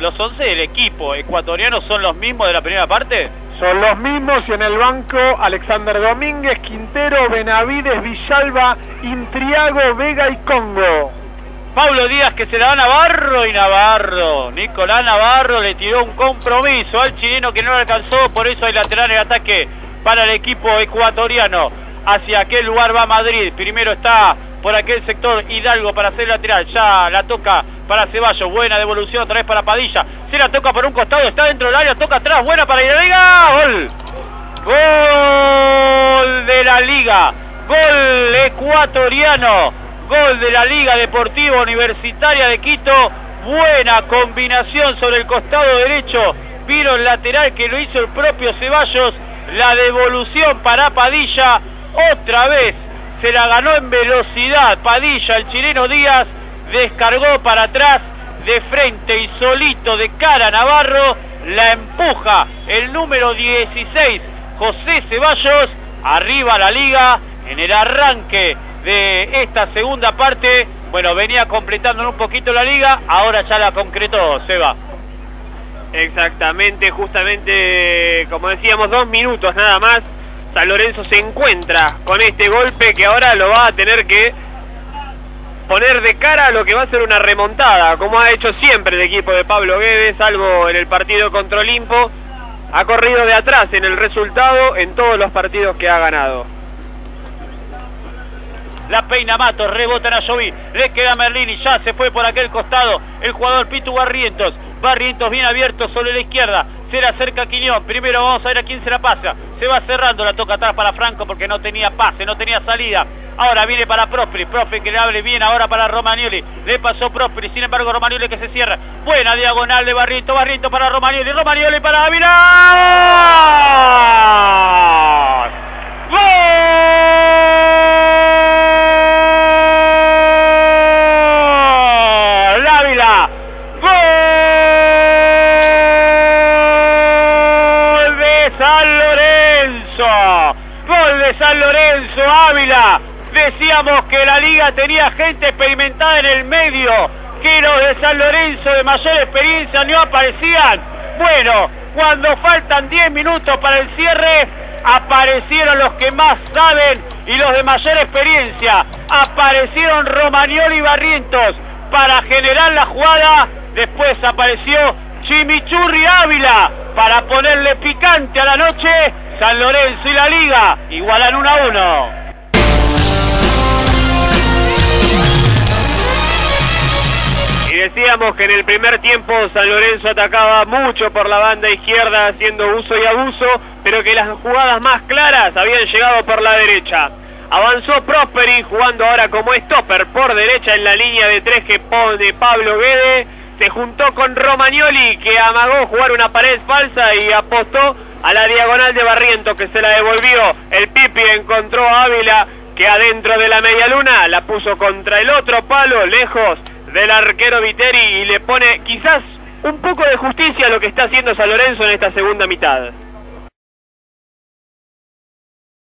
los 11 del equipo ecuatoriano son los mismos de la primera parte. Son los mismos, y en el banco Alexander Domínguez, Quintero, Benavides, Villalba, Intriago, Vega y Congo. Pablo Díaz que se la da a Navarro, y Nicolás Navarro le tiró un compromiso al chileno que no le alcanzó, por eso hay lateral en ataque para el equipo ecuatoriano. Hacia aquel lugar va Madrid, primero está por aquel sector Hidalgo para hacer lateral, ya la toca para Ceballos, buena devolución otra vez para Padilla, se la toca por un costado, está dentro del área, toca atrás, buena para Hidalgo, gol, gol de la Liga, gol ecuatoriano, gol de la Liga Deportiva Universitaria de Quito, buena combinación sobre el costado derecho, vino el lateral que lo hizo el propio Ceballos, la devolución para Padilla, otra vez se la ganó en velocidad Padilla, el chileno Díaz, descargó para atrás, de frente y solito de cara a Navarro, la empuja el número 16, José Ceballos, arriba la Liga, en el arranque de esta segunda parte, bueno, venía completando un poquito la Liga, ahora ya la concretó, Seba. Exactamente, justamente, como decíamos, 2 minutos nada más, San Lorenzo se encuentra con este golpe que ahora lo va a tener que poner de cara a lo que va a ser una remontada, como ha hecho siempre el equipo de Pablo Guedes, salvo en el partido contra Olimpo, ha corrido de atrás en el resultado en todos los partidos que ha ganado. La peina Matos, rebota a Joví, le queda Merlini, ya se fue por aquel costado el jugador Pitu Barrientos, Barrientos bien abierto sobre la izquierda, se le acerca Quiñón, primero vamos a ver a quién se la pasa, se va cerrando, la toca atrás para Franco porque no tenía pase, no tenía salida, ahora viene para Prosperi, que le hable bien ahora para Romagnoli, le pasó Prosperi, sin embargo Romagnoli que se cierra, buena diagonal de Barrientos, Barrientos para Romagnoli, Romagnoli para Ávila, ¡gol! Ávila, ¡gol de San Lorenzo! ¡Gol de San Lorenzo, Ávila! Decíamos que la Liga tenía gente experimentada en el medio, que los de San Lorenzo de mayor experiencia no aparecían. Bueno, cuando faltan 10 minutos para el cierre, aparecieron los que más saben y los de mayor experiencia. Aparecieron Romagnoli y Barrientos para generar la jugada, después apareció Chimichurri Ávila para ponerle picante a la noche. San Lorenzo y la Liga igualan 1-1. Y decíamos que en el primer tiempo San Lorenzo atacaba mucho por la banda izquierda haciendo uso y abuso, pero que las jugadas más claras habían llegado por la derecha. Avanzó Prosperi jugando ahora como stopper por derecha en la línea de 3 que pone Pablo Guedes. Se juntó con Romagnoli que amagó jugar una pared falsa y apostó a la diagonal de Barrientos que se la devolvió. El Pipi encontró a Ávila que adentro de la media luna la puso contra el otro palo, lejos del arquero Viteri, y le pone quizás un poco de justicia a lo que está haciendo San Lorenzo en esta segunda mitad.